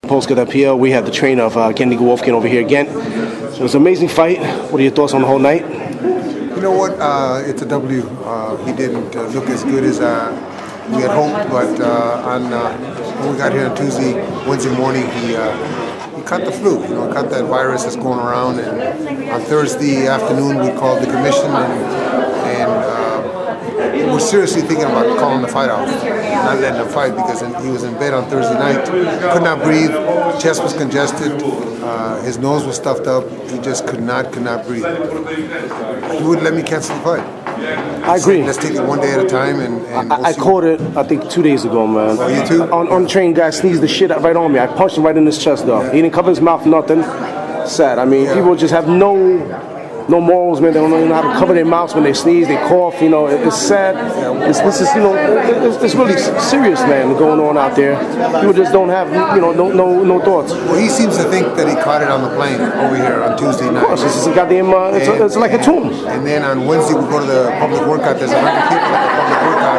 Polska Appeal. We have the trainer of Gennady Golovkin over here again. So it was an amazing fight. What are your thoughts on the whole night? You know what? It's a W. He didn't look as good as we had hoped, but when we got here on Wednesday morning, he caught the flu. You know, caught that virus that's going around. And on Thursday afternoon, we called the commission and we're seriously thinking about calling the fight off, not letting him fight, because he was in bed on Thursday night, could not breathe, chest was congested, his nose was stuffed up, he just could not breathe. He wouldn't let me cancel the fight. I agree. Let's take it one day at a time, and I caught it, I think, 2 days ago, man. Oh, you too? On the train, guy sneezed the shit right on me. I punched him right in his chest, though. He didn't cover his mouth, nothing. Sad. I mean, people just have no morals, man. They don't know how to cover their mouths when they sneeze, they cough. You know, it's sad. This is, you know, it's really serious, man, going on out there. People just don't have, you know, no thoughts. Well, he seems to think that he caught it on the plane over here on Tuesday night. Of course, this is a goddamn, it's like a tomb. And then on Wednesday we go to the public workout. There's 100 people at the public workout,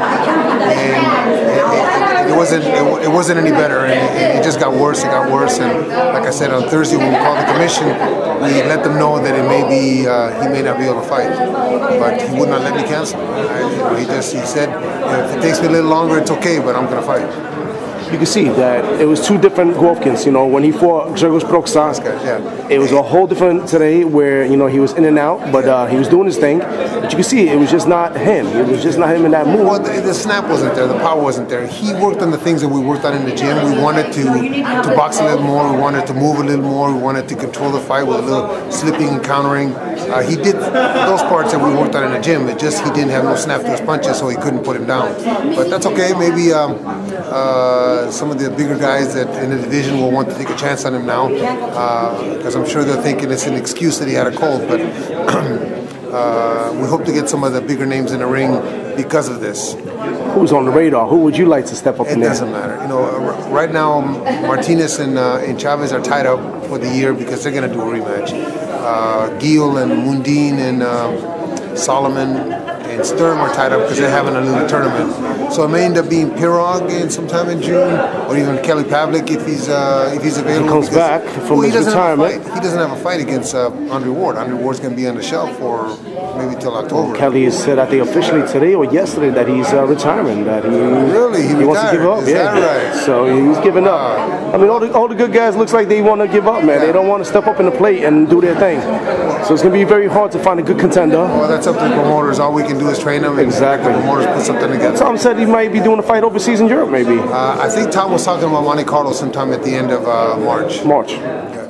and it wasn't any better. And it just got worse. It got worse. And like I said, on Thursday when we called the commission, we let them know that it may be he may not be able to fight, but he would not let me cancel. He said, if it takes me a little longer, it's okay, but I'm going to fight. You can see that it was two different Golovkins. You know, when he fought Grzegorz Proksa, it was a whole different today where, you know, he was in and out, but he was doing his thing. But you can see it was just not him. It was just not him in that move. Well, the snap wasn't there. The power wasn't there. He worked on the things that we worked on in the gym. We wanted to box a little more. We wanted to move a little more. We wanted to control the fight with a little slipping and countering. He did those parts that we worked on in the gym. It just he didn't have no snap to his punches, so he couldn't put him down. But that's okay. Maybe some of the bigger guys that in the division will want to take a chance on him now, because I'm sure they're thinking it's an excuse that he had a cold. But we hope to get some of the bigger names in the ring because of this. Who's on the radar? Who would you like to step up in there? It doesn't matter. You know, right now Martinez and Chavez are tied up for the year because they're going to do a rematch. Gil and Mundine and Solomon and Sturm are tied up because they're having a little tournament. So it may end up being Pirog in sometime in June, or even Kelly Pavlik if he's available. He comes back from his retirement. He doesn't have a fight against Andre Ward. Andre Ward's going to be on the shelf for maybe till October. Kelly has said, I think officially today or yesterday, that he's retiring. That he wants to give up. Is that right? So he's giving up. I mean, all the good guys looks like they want to give up, man. They don't want to step up in the plate and do their thing. So it's going to be very hard to find a good contender. Well, that's up to the promoters. All we can do is train them. Exactly. The promoters put something together. Tom said he might be doing a fight overseas in Europe, maybe. I think Tom was talking about Monte Carlo sometime at the end of March. Yeah.